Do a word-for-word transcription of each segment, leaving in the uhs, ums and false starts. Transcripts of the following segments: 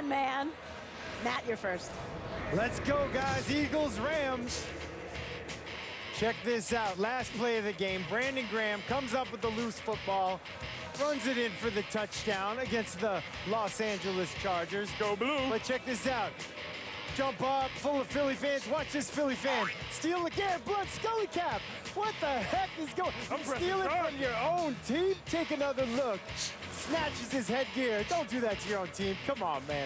on, man. Matt, you're first. Let's go, guys. Eagles, Rams. Check this out. Last play of the game. Brandon Graham comes up with the loose football, runs it in for the touchdown against the Los Angeles Chargers. Go Blue. But check this out. Jump up, full of Philly fans. Watch this Philly fan. Steal again, Blood Scully cap. What the heck is going on? You steal it from your own team? Take another look. Snatches his headgear. Don't do that to your own team. Come on, man.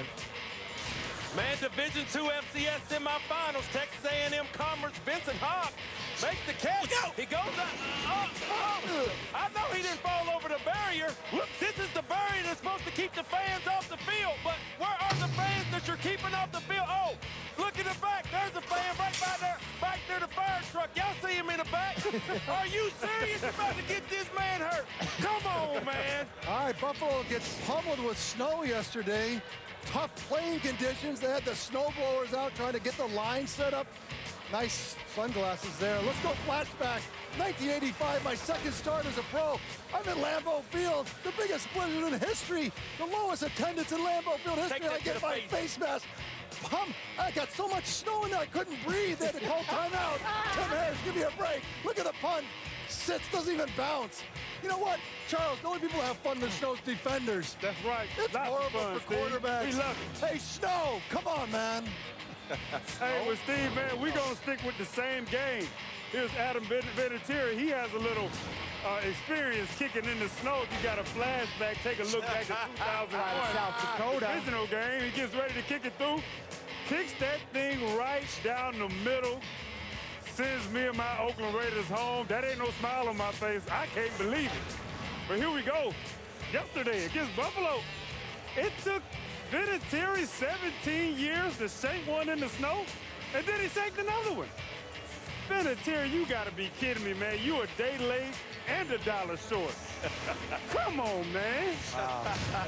Man, Division two F C S semifinals, Texas A and M Commerce, Vincent Hawk makes the catch. He goes up. Oh, oh. I know he didn't fall over the barrier. This is the barrier that's supposed to keep the fans off the field, but where are the fans that you're keeping off the field? Oh, look in the back. There's a fan right by there, back near the fire truck. Y'all see him in the back? Are you serious? You're about to get this man hurt. Come on, man. All right, Buffalo gets pummeled with snow yesterday. Tough playing conditions. They had the snow blowers out trying to get the line set up. Nice sunglasses there. Let's go flashback. nineteen eighty-five, my second start as a pro. I'm at Lambeau Field, the biggest blizzard in history. The lowest attendance in Lambeau Field history. I get my face mask. Pump. I got so much snow in there I couldn't breathe. They had to call timeout. Tim Harris, give me a break. Look at the punt. Sits, doesn't even bounce. You know what, Charles, the only people who have fun in the snow is defenders. That's right. It's Lots horrible of fun, for Steve. quarterbacks. We love it. Hey, Snow, come on, man. Hey, well, Steve, man, we're going to stick with the same game. Here's Adam Vinatieri. He has a little uh, experience kicking in the snow. If you got a flashback, take a look back to two thousand one. South Dakota. Divisional game. He gets ready to kick it through. Kicks that thing right down the middle. Sends me and my Oakland Raiders home. That ain't no smile on my face. I can't believe it. But here we go. Yesterday against Buffalo, it took Vinatieri seventeen years to shake one in the snow, and then he shanked another one. Vinatieri, you gotta be kidding me, man. You a day late and a dollar short. Come on, man. Wow.